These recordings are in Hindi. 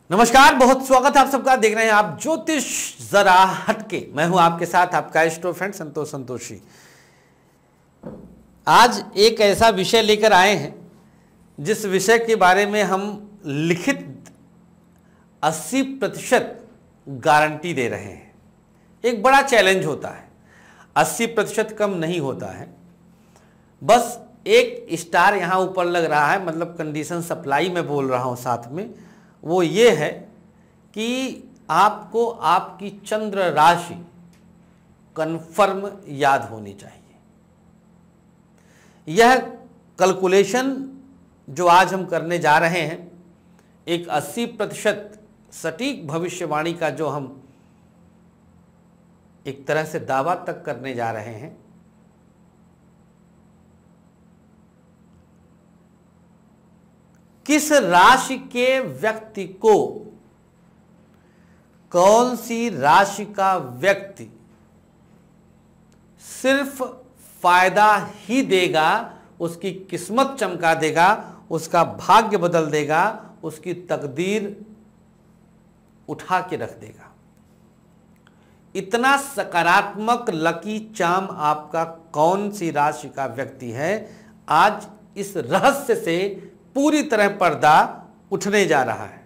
नमस्कार, बहुत स्वागत है आप सबका। देख रहे हैं आप ज्योतिष जरा हटके। मैं हूं आपके साथ आपका स्टोर फ्रेंड संतोषी। आज एक ऐसा विषय लेकर आए हैं जिस विषय के बारे में हम लिखित 80% गारंटी दे रहे हैं। एक बड़ा चैलेंज होता है, 80% कम नहीं होता है। बस एक स्टार यहां ऊपर लग रहा है, मतलब कंडीशन सप्लाई में बोल रहा हूं साथ में, वो ये है कि आपको आपकी चंद्र राशि कंफर्म याद होनी चाहिए। यह कैलकुलेशन जो आज हम करने जा रहे हैं, एक 80% सटीक भविष्यवाणी का जो हम एक तरह से दावा तक करने जा रहे हैं, किस राशि के व्यक्ति को, कौन सी राशि का व्यक्ति सिर्फ फायदा ही देगा, उसकी किस्मत चमका देगा, उसका भाग्य बदल देगा, उसकी तकदीर उठा के रख देगा। इतना सकारात्मक लकी चार्म आपका कौन सी राशि का व्यक्ति है, आज इस रहस्य से पूरी तरह पर्दा उठने जा रहा है।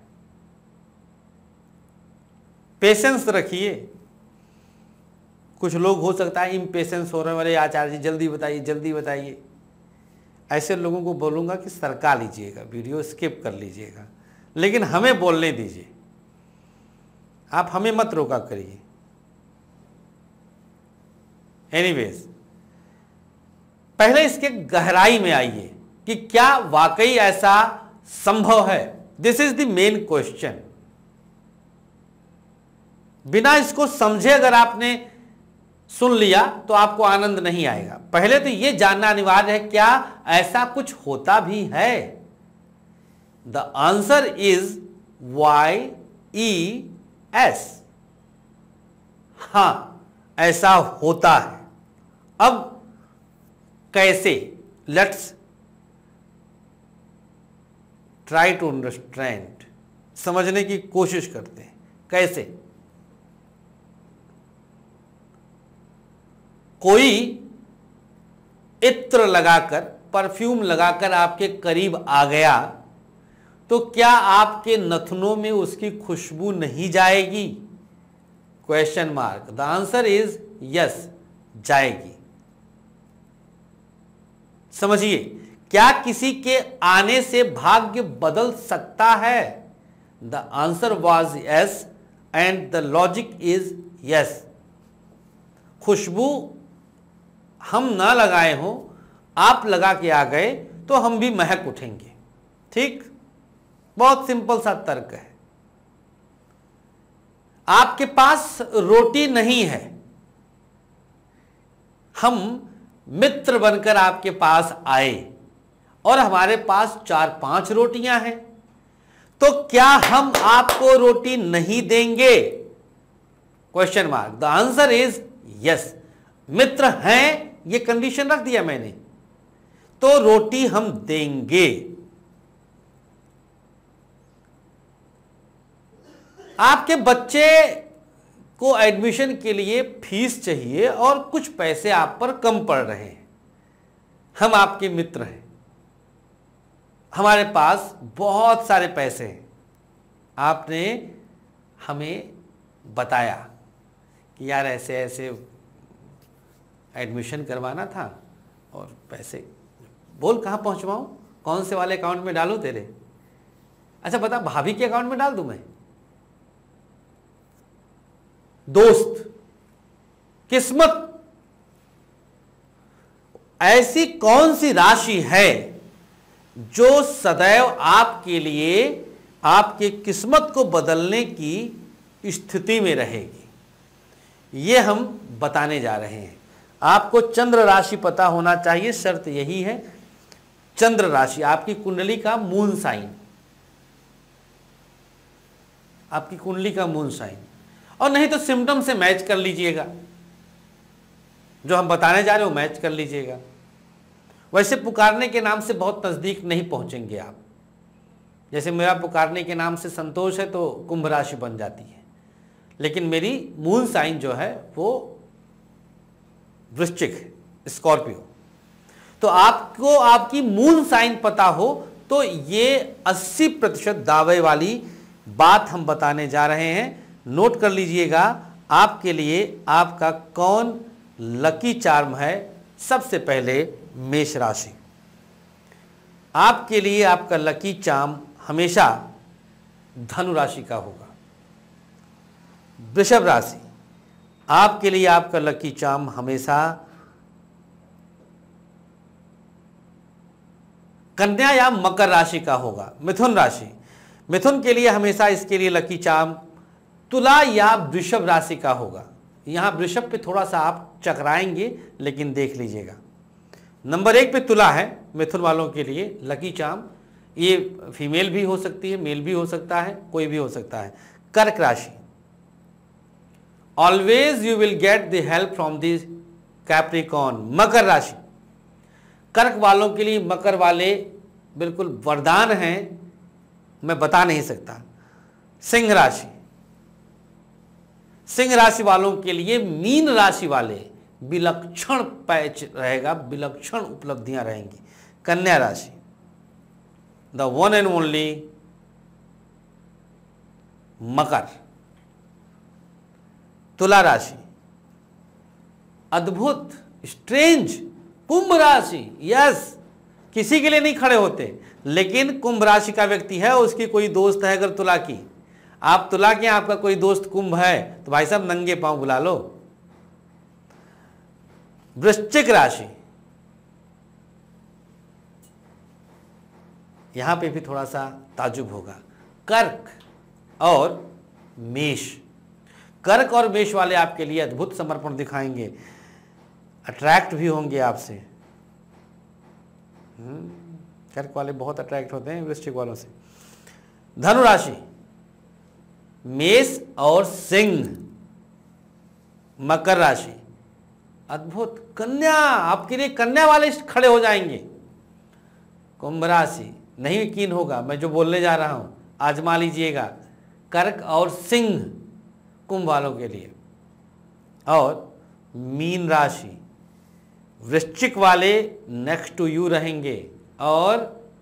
पेशेंस रखिए। कुछ लोग हो सकता है इम्पेशेंस हो रहे हैं, वाले आचार्य जी जल्दी बताइए जल्दी बताइए। ऐसे लोगों को बोलूंगा कि सरका लीजिएगा, वीडियो स्किप कर लीजिएगा, लेकिन हमें बोलने दीजिए। आप हमें मत रोका करिए। एनीवेज, पहले इसके गहराई में आइए कि क्या वाकई ऐसा संभव है। This is the main question. बिना इसको समझे अगर आपने सुन लिया तो आपको आनंद नहीं आएगा। पहले तो यह जानना अनिवार्य है, क्या ऐसा कुछ होता भी है। The answer is YES। हां, ऐसा होता है। अब कैसे? Let's try to understand. समझने की कोशिश करते हैं कैसे। कोई इत्र लगाकर, परफ्यूम लगाकर आपके करीब आ गया तो क्या आपके नथनों में उसकी खुशबू नहीं जाएगी? Question mark. The answer is yes, जाएगी। समझिए, क्या किसी के आने से भाग्य बदल सकता है? The answer was yes and the logic is yes. खुशबू हम ना लगाए हो, आप लगा के आ गए तो हम भी महक उठेंगे। ठीक, बहुत सिंपल सा तर्क है। आपके पास रोटी नहीं है, हम मित्र बनकर आपके पास आए और हमारे पास 4-5 रोटियां हैं, तो क्या हम आपको रोटी नहीं देंगे? Question mark. The answer is yes. मित्र हैं, ये कंडीशन रख दिया मैंने, तो रोटी हम देंगे। आपके बच्चे को एडमिशन के लिए फीस चाहिए और कुछ पैसे आप पर कम पड़ रहे हैं, हम आपके मित्र हैं, हमारे पास बहुत सारे पैसे हैं। आपने हमें बताया कि यार ऐसे ऐसे एडमिशन करवाना था और पैसे, बोल कहाँ पहुँचवाऊँ, कौन से वाले अकाउंट में डालूँ तेरे? अच्छा बता, भाभी के अकाउंट में डाल दूँ मैं? दोस्त, किस्मत, ऐसी कौन सी राशि है जो सदैव आपके लिए आपके किस्मत को बदलने की स्थिति में रहेगी? यह हम बताने जा रहे हैं। आपको चंद्र राशि पता होना चाहिए, शर्त यही है। चंद्र राशि आपकी कुंडली का मून साइन, आपकी कुंडली का मून साइन, और नहीं तो सिम्टम से मैच कर लीजिएगा। जो हम बताने जा रहे हो मैच कर लीजिएगा। वैसे पुकारने के नाम से बहुत नजदीक नहीं पहुंचेंगे आप। जैसे मेरा पुकारने के नाम से संतोष है तो कुंभ राशि बन जाती है, लेकिन मेरी मूल साइन जो है वो वृश्चिक है, स्कॉर्पियो। तो आपको आपकी मूल साइन पता हो तो ये 80% दावे वाली बात हम बताने जा रहे हैं। नोट कर लीजिएगा, आपके लिए आपका कौन लकी चार्म है। सबसे पहले मेष राशि, आपके लिए आपका लकी चार्म हमेशा धनु राशि का होगा। वृषभ राशि, आपके लिए आपका लकी चार्म हमेशा कन्या या मकर राशि का होगा। मिथुन राशि, मिथुन के लिए हमेशा इसके लिए लकी चार्म तुला या वृषभ राशि का होगा। यहां वृषभ पे थोड़ा सा आप चकराएंगे, लेकिन देख लीजिएगा। नंबर 1 पे तुला है मिथुन वालों के लिए लकी चार्म। ये फीमेल भी हो सकती है, मेल भी हो सकता है, कोई भी हो सकता है। कर्क राशि, always you will get the help from this Capricorn. मकर राशि, कर्क वालों के लिए मकर वाले बिल्कुल वरदान हैं, मैं बता नहीं सकता। सिंह राशि, सिंह राशि वालों के लिए मीन राशि वाले विलक्षण पैच रहेगा, विलक्षण उपलब्धियां रहेंगी। कन्या राशि, द वन एंड ओनली मकर। तुला राशि, अद्भुत स्ट्रेंज कुंभ राशि। यस, किसी के लिए नहीं खड़े होते, लेकिन कुंभ राशि का व्यक्ति है, उसकी कोई दोस्त है अगर तुला की, आप तुला के आपका कोई दोस्त कुंभ है तो भाई साहब नंगे पांव बुला लो। वृश्चिक राशि, यहां पे भी थोड़ा सा ताजुब होगा। कर्क और मेष, कर्क और मेष वाले आपके लिए अद्भुत समर्पण दिखाएंगे, अट्रैक्ट भी होंगे आपसे। कर्क वाले बहुत अट्रैक्ट होते हैं वृश्चिक वालों से। धनु राशि, मेष और सिंह। मकर राशि, अद्भुत। कन्या, आपके लिए कन्या वाले खड़े हो जाएंगे। कुंभ राशि, नहीं यकीन होगा मैं जो बोलने जा रहा हूं, आजमा लीजिएगा। कर्क और सिंह कुंभ वालों के लिए। और मीन राशि, वृश्चिक वाले नेक्स्ट टू यू रहेंगे, और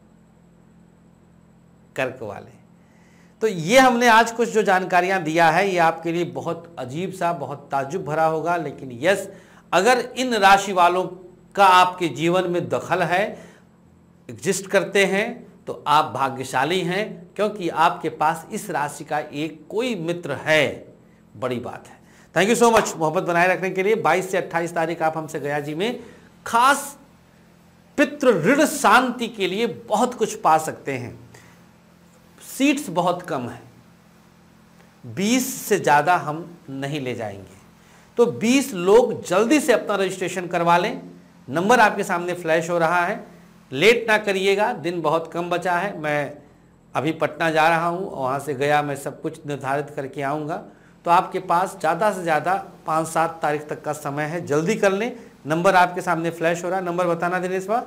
कर्क वाले। तो ये हमने आज कुछ जो जानकारियां दिया है, ये आपके लिए बहुत अजीब सा, बहुत ताज्जुब भरा होगा, लेकिन यस, अगर इन राशि वालों का आपके जीवन में दखल है, एग्जिस्ट करते हैं, तो आप भाग्यशाली हैं, क्योंकि आपके पास इस राशि का एक कोई मित्र है। बड़ी बात है। थैंक यू सो मच मोहब्बत बनाए रखने के लिए। 22 से 28 तारीख आप हमसे गया जी में खास पितृ ऋण शांति के लिए बहुत कुछ पा सकते हैं। सीट्स बहुत कम है, 20 से ज़्यादा हम नहीं ले जाएंगे, तो 20 लोग जल्दी से अपना रजिस्ट्रेशन करवा लें। नंबर आपके सामने फ्लैश हो रहा है, लेट ना करिएगा, दिन बहुत कम बचा है। मैं अभी पटना जा रहा हूँ, वहाँ से गया मैं सब कुछ निर्धारित करके आऊँगा, तो आपके पास ज़्यादा से ज़्यादा 5-7 तारीख तक का समय है, जल्दी कर लें। नंबर आपके सामने फ्लैश हो रहा है, नंबर बताना दिनेश बा।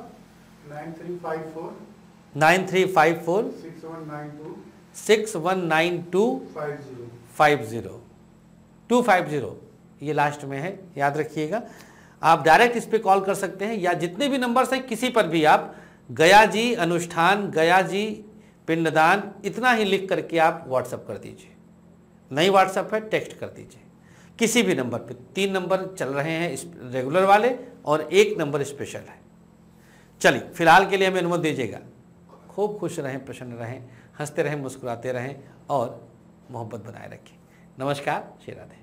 9354 6192 250 ये लास्ट में है, याद रखिएगा। आप डायरेक्ट इस पे कॉल कर सकते हैं, या जितने भी नंबर्स हैं किसी पर भी आप गया जी अनुष्ठान, गया जी पिंडदान, इतना ही लिख करके आप व्हाट्सअप कर दीजिए। नहीं व्हाट्सअप है, टेक्स्ट कर दीजिए किसी भी नंबर पे। 3 नंबर चल रहे हैं रेगुलर वाले, और 1 नंबर स्पेशल है। चलिए फिलहाल के लिए हमें अनुमति दीजिएगा। खूब खुश रहें, प्रसन्न रहें, हंसते रहें, मुस्कुराते रहें, और मोहब्बत बनाए रखें। नमस्कार, श्री राधे।